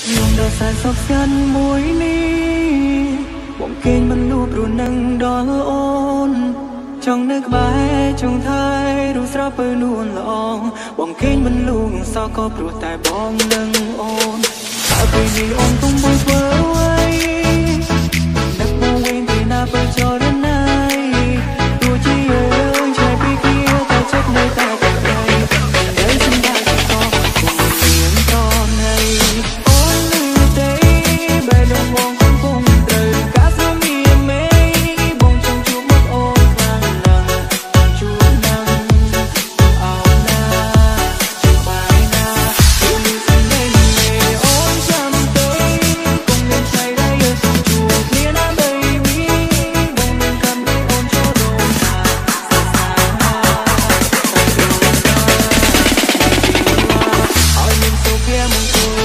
ខ្ញុំដល់សែនសុខសាន់មួយនេះបងគេងមិនលូបរួននឹងដល់អូនចង់នៅក្បែរចង់ថែរូបស្រស់ពើនួនល្អបងគេងមិនលូងសោកក៏ព្រោះតែបងនឹងអូនតែពេលនេះអូនទុំបងធ្វើអ្វីនឹកមកវិញពីណាបើចោលណាយទោះជាយើងឆ្លៃពីគ្នាតែចិត្តនៅតែតែដែលសម្រាប់ក៏គង់មានតនៃអូននឹងទេបែរដល់បងគង់ត្រូវកាសមានមេបងចង់ជួបមកអូនខ្លាំងណាស់ជួបណាស់អោណាបាយណាអូនសំដែងមេអូនចាំទេគង់មានใจได้ជួបគ្នាណា baby បងនឹងកាន់តែអូនចូលដងណាសាសាឲ្យមានសុភមង្គល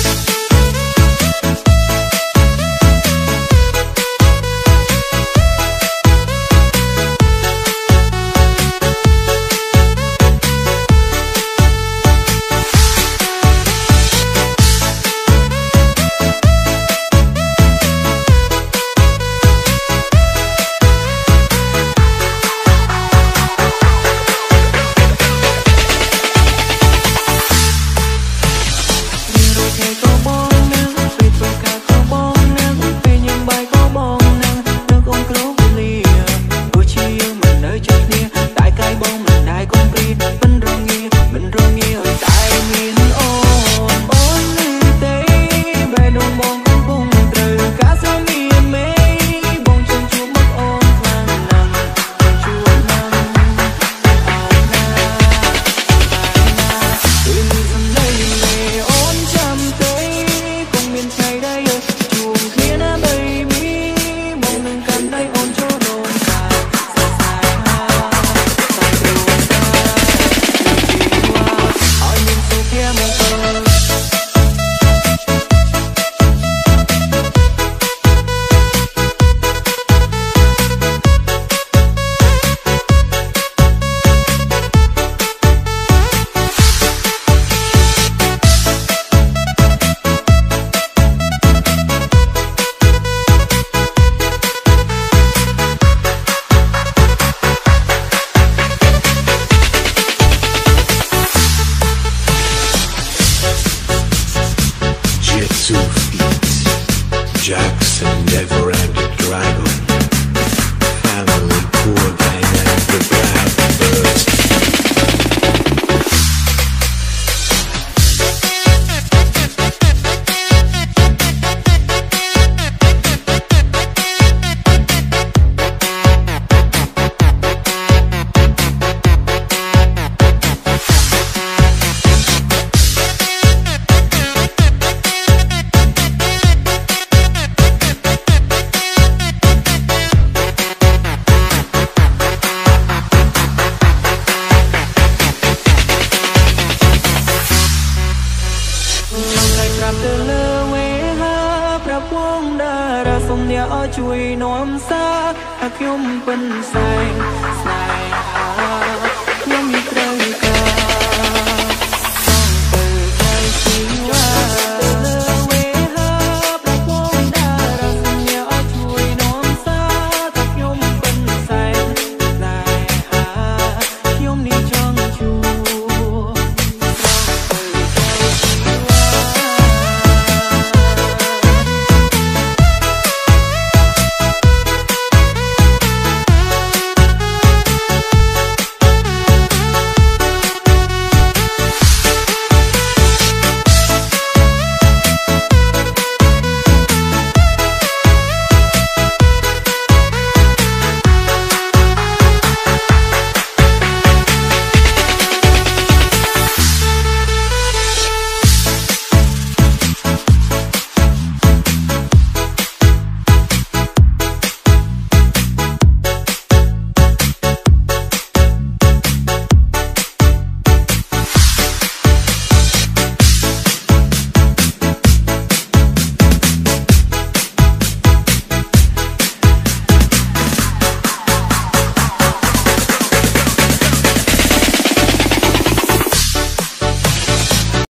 Jackson, never-ending dragon, family, poor gang, and the blackbirds. ជួយនាំសារថាខ្ញុំពិនសែង